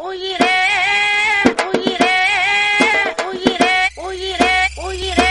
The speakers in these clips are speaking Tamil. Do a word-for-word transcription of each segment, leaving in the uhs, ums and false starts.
உயிரே உயிரே உயிரே உயிரே உயிரே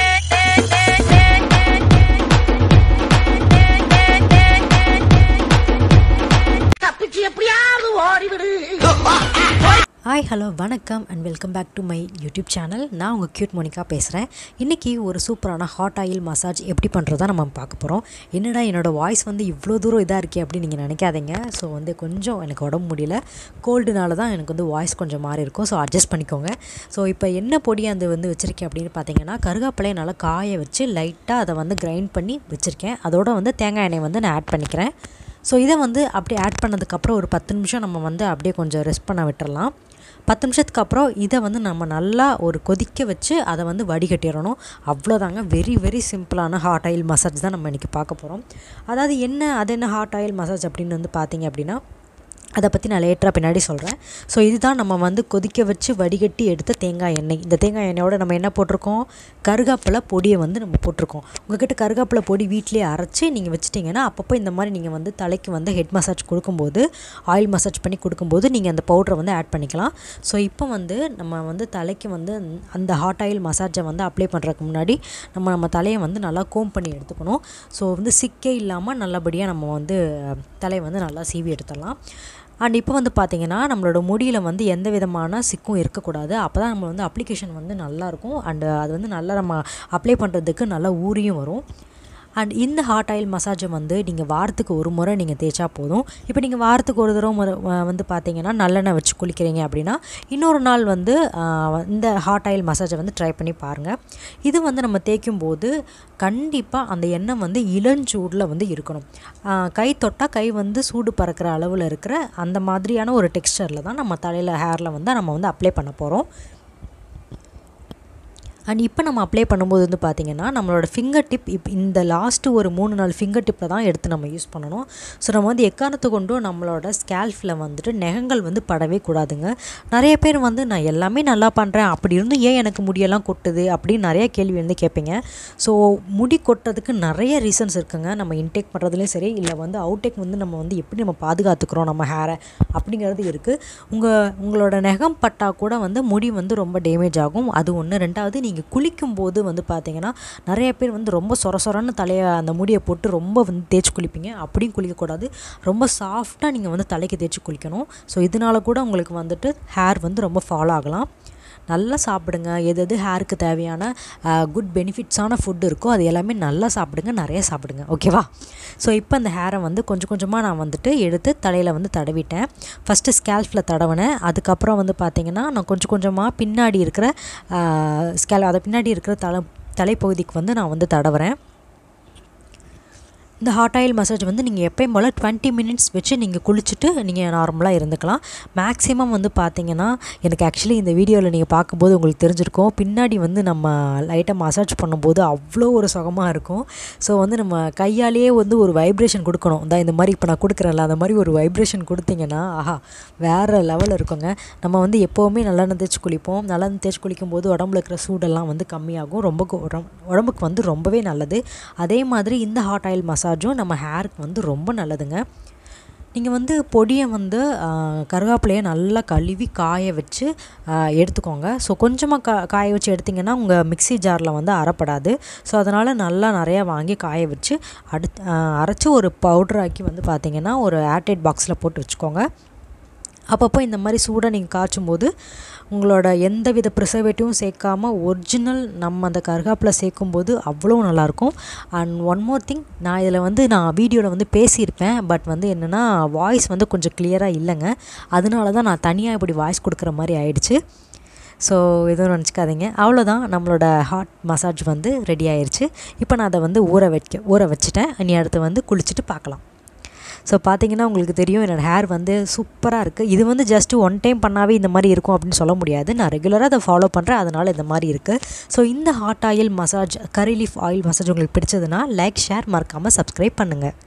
தப்பிச்சு எப்படியாவது ஓடிவிடு. ஹாய் ஹலோ வணக்கம் and welcome back to my YouTube channel. நான் உங்கள் க்யூட் மோனிகா பேசுகிறேன். இன்றைக்கி ஒரு சூப்பரான ஹாட் ஆயில் மசாஜ் எப்படி பண்ணுறதா நம்ம பார்க்க போகிறோம். என்னடா என்னோடய வாய்ஸ் வந்து இவ்வளோ தூரம் இதாக இருக்கே அப்படின்னு நீங்கள் நினைக்காதீங்க. ஸோ வந்து கொஞ்சம் எனக்கு உடம்பு முடியல, கோல்டுனால தான் எனக்கு வந்து வாய்ஸ் கொஞ்சம் மாறி இருக்கும். ஸோ அட்ஜஸ்ட் பண்ணிக்கோங்க. ஸோ இப்போ என்ன பொடி அந்த வந்து வச்சுருக்கேன் அப்படின்னு பார்த்தீங்கன்னா, கருகாப்பிலையை நல்லா காய வச்சு லைட்டாக அதை வந்து கிரைண்ட் பண்ணி வச்சுருக்கேன். அதோட வந்து தேங்காய் எண்ணெய் வந்து நான் ஆட் பண்ணிக்கிறேன். ஸோ இதை வந்து அப்படியே ஆட் பண்ணதுக்கப்புறம் ஒரு பத்து நிமிஷம் நம்ம வந்து அப்படியே கொஞ்சம் ரெஸ்ட் பண்ண விட்டுறலாம். பத்து நிமிஷத்துக்கு அப்புறம் இதை வந்து நம்ம நல்லா ஒரு கொதிக்க வச்சு அதை வந்து வடிகட்டிடணும். அவ்வளோதாங்க. வெரி வெரி சிம்பிளான ஹாட் ஆயில் மசாஜ் தான் நம்ம இன்றைக்கி பார்க்க போகிறோம். அதாவது என்ன அது என்ன ஹாட் ஆயில் மசாஜ் அப்படின்னு வந்து பார்த்தீங்க அப்படின்னா, அதை பற்றி நான் லேட்டராக பின்னாடி சொல்கிறேன். ஸோ இதுதான் நம்ம வந்து கொதிக்க வச்சு வடிகட்டி எடுத்த தேங்காய் எண்ணெய். இந்த தேங்காய் எண்ணெயோட நம்ம என்ன போட்டிருக்கோம், கருகாப்பிலை பொடியை வந்து நம்ம போட்டிருக்கோம். உங்கள்கிட்ட கருகாப்பிலை பொடி வீட்டிலேயே அரைச்சி நீங்கள் வச்சுட்டிங்கன்னா அப்பப்போ இந்த மாதிரி நீங்கள் வந்து தலைக்கு வந்து ஹெட் மசாஜ் கொடுக்கும்போது, ஆயில் மசாஜ் பண்ணி கொடுக்கும்போது நீங்கள் அந்த பவுடரை வந்து ஆட் பண்ணிக்கலாம். ஸோ இப்போ வந்து நம்ம வந்து தலைக்கு வந்து அந்த ஹாட் ஆயில் மசாஜை வந்து அப்ளை பண்ணுறதுக்கு முன்னாடி நம்ம நம்ம தலையை வந்து நல்லா கோம் பண்ணி எடுத்துக்கணும். ஸோ வந்து சிக்கே இல்லாமல் நல்லபடியாக நம்ம வந்து தலையை வந்து நல்லா சீவி எடுத்துடலாம். அண்ட் இப்போ வந்து பார்த்திங்கன்னா, நம்மளோட முடியில் வந்து எந்த விதமான சிக்கும் இருக்கக்கூடாது. அப்போ தான் நம்ம வந்து அப்ளிகேஷன் வந்து நல்லாயிருக்கும். அண்டு அது வந்து நல்லா நம்ம அப்ளை பண்ணுறதுக்கு நல்லா ஊறியும் வரும். அண்ட் இந்த ஹாட் ஆயில் மசாஜை வந்து நீங்கள் வாரத்துக்கு ஒரு முறை நீங்கள் தேய்ச்சா போதும். இப்போ நீங்கள் வாரத்துக்கு ஒரு தடவை முறை வந்து பார்த்தீங்கன்னா நல்லெண்ணெய் வச்சு குளிக்கிறீங்க அப்படின்னா, இன்னொரு நாள் வந்து இந்த ஹாட் ஆயில் மசாஜை வந்து ட்ரை பண்ணி பாருங்கள். இது வந்து நம்ம தேய்க்கும் போது கண்டிப்பாக அந்த எண்ணெய் வந்து இளஞ்சூடில் வந்து இருக்கணும். கை தொட்டால் கை வந்து சூடு பறக்கிற அளவில் இருக்கிற அந்த மாதிரியான ஒரு டெக்ஸ்சரில் தான் நம்ம தலையில் ஹேரில் வந்து நம்ம வந்து அப்ளை பண்ண போகிறோம். அண்ட் இப்போ நம்ம அப்ளை பண்ணும்போது வந்து பார்த்திங்கன்னா, நம்மளோட ஃபிங்கர் டிப் இப் இந்த லாஸ்ட்டு ஒரு மூணு நாலு ஃபிங்கர் டிப்பில் தான் எடுத்து நம்ம யூஸ் பண்ணணும். ஸோ நம்ம வந்து எக்காரணத்தை கொண்டும் நம்மளோட ஸ்கேல்ஃபில் வந்துட்டு நகங்கள் வந்து படவே கூடாதுங்க. நிறைய பேர் வந்து நான் எல்லாமே நல்லா பண்ணுறேன், அப்படி இருந்தும் ஏன் எனக்கு முடியெல்லாம் கொட்டுது அப்படின்னு நிறைய கேள்வி வந்து கேட்பீங்க. ஸோ முடி கொட்டுறதுக்கு நிறைய ரீசன்ஸ் இருக்குங்க. நம்ம இன்டேக் பண்ணுறதுலேயும் சரி, இல்லை வந்து அவுட்டேக் வந்து நம்ம வந்து எப்படி நம்ம பாதுகாத்துக்கிறோம் நம்ம ஹேரை அப்படிங்கிறது இருக்குது. உங்கள் உங்களோட நகம் பட்டால் கூட வந்து முடி வந்து ரொம்ப டேமேஜ் ஆகும். அது ஒன்று. ரெண்டாவது, நீங்கள் நீங்கள் குளிக்கும்போது வந்து பார்த்தீங்கன்னா நிறைய பேர் வந்து ரொம்ப சொர சொரன்னு தலையை அந்த முடியை போட்டு ரொம்ப வந்து தேய்ச்சி குளிப்பீங்க. அப்படியும் குளிக்கக்கூடாது. ரொம்ப சாஃப்டாக நீங்கள் வந்து தலைக்கு தேய்ச்சி குளிக்கணும். ஸோ இதனால் கூட உங்களுக்கு வந்துட்டு ஹேர் வந்து ரொம்ப ஃபாலோ ஆகலாம். நல்லா சாப்பிடுங்க. எது எது ஹேருக்கு தேவையான குட் பெனிஃபிட்ஸான ஃபுட்டு இருக்கோ அது எல்லாமே நல்லா சாப்பிடுங்க, நிறைய சாப்பிடுங்க. ஓகேவா? ஸோ இப்போ அந்த ஹேரை வந்து கொஞ்சம் கொஞ்சமாக நான் வந்துட்டு எடுத்து தலையில் வந்து தடவிட்டேன். ஃபஸ்ட்டு ஸ்கேல்ஃபில் தடவினேன். அதுக்கப்புறம் வந்து பார்த்திங்கன்னா நான் கொஞ்சம் கொஞ்சமாக பின்னாடி இருக்கிற ஸ்கேல் அதை பின்னாடி இருக்கிற தலை தலைப்பகுதிக்கு வந்து நான் வந்து தடவுறேன். இந்த ஹாட் ஆயில் மசாஜ் வந்து நீங்கள் எப்பயும் போல் டுவெண்ட்டி மினிட்ஸ் வச்சு நீங்கள் குளிச்சுட்டு நீங்கள் நார்மலாக இருந்துக்கலாம். மேக்ஸிமம் வந்து பார்த்திங்கன்னா, எனக்கு ஆக்சுவலி இந்த வீடியோவில் நீங்கள் பார்க்கும்போது உங்களுக்கு தெரிஞ்சிருக்கும், பின்னாடி வந்து நம்ம லைட்டாக மசாஜ் பண்ணும்போது அவ்வளோ ஒரு சுகமாக இருக்கும். ஸோ வந்து நம்ம கையாலேயே வந்து ஒரு வைப்ரேஷன் கொடுக்கணும். இந்த இந்த மாதிரி இப்போ நான் கொடுக்குறேன்ல, அந்த மாதிரி ஒரு வைப்ரேஷன் கொடுத்தீங்கன்னா ஆஹா வேறு லெவலில் இருக்குங்க. நம்ம வந்து எப்போவுமே நல்லெண்ணெய் தேய்ச்சி குளிப்போம். நல்லெண்ணெய் தேய்ச்சி குளிக்கும்போது உடம்புல இருக்கிற சூடெல்லாம் வந்து கம்மியாகும். ரொம்ப உடம்புக்கு வந்து ரொம்பவே நல்லது. அதே மாதிரி இந்த ஹாட் ஆயில் மசாஜ் நம்ம ஹேருக்கு வந்து ரொம்ப நல்லதுங்க. நீங்கள் வந்து பொடியை வந்து கருவேப்பிலையை நல்லா கழுவி காய வச்சு எடுத்துக்கோங்க. ஸோ கொஞ்சமாக கா காய வச்சு எடுத்திங்கன்னா உங்கள் மிக்ஸி ஜாரில் வந்து அரைப்படாது. ஸோ அதனால் நல்லா நிறையா வாங்கி காய வச்சு அடுத்து அரைச்சி ஒரு பவுடராக்கி வந்து பார்த்திங்கன்னா ஒரு ஏர்டைட் பாக்ஸில் போட்டு வச்சுக்கோங்க. அப்பப்போ இந்த மாதிரி சூடாக நீங்கள் காய்ச்சும் போது உங்களோட எந்த வித ப்ரிசர்வேட்டிவும் சேர்க்காமல் ஒரிஜினல் நம்ம அந்த கருகாப்பில் சேர்க்கும்போது அவ்வளோ நல்லாயிருக்கும். அண்ட் ஒன் மோர் திங், நான் இதில் வந்து நான் வீடியோவில் வந்து பேசியிருப்பேன். பட் வந்து என்னென்னா வாய்ஸ் வந்து கொஞ்சம் கிளியராக இல்லைங்க. அதனால தான் நான் தனியாக இப்படி வாய்ஸ் கொடுக்குற மாதிரி ஆயிடுச்சு. ஸோ எதுவும் நினச்சிக்காதீங்க. அவ்வளோதான், நம்மளோட ஹாட் மசாஜ் வந்து ரெடி ஆயிடுச்சு. இப்போ நான் அதை வந்து ஊற வைக்க ஊற வச்சுட்டேன். இனி அடுத்து வந்து குளிச்சுட்டு பார்க்கலாம். ஸோ பார்த்திங்கன்னா உங்களுக்கு தெரியும், என்னோடய ஹேர் வந்து சூப்பராக இருக்குது. இது வந்து ஜஸ்ட்டு ஒன் டைம் பண்ணாவே இந்த மாதிரி இருக்கும் அப்படின்னு சொல்ல முடியாது. நான் ரெகுலராக அதை ஃபாலோ பண்ணுறேன், அதனால் இந்த மாதிரி இருக்குது. ஸோ இந்த hot oil massage, curry leaf oil massage உங்களுக்கு பிடிச்சதுன்னா லைக், ஷேர், மறக்காமல் சப்ஸ்கிரைப் பண்ணுங்கள்.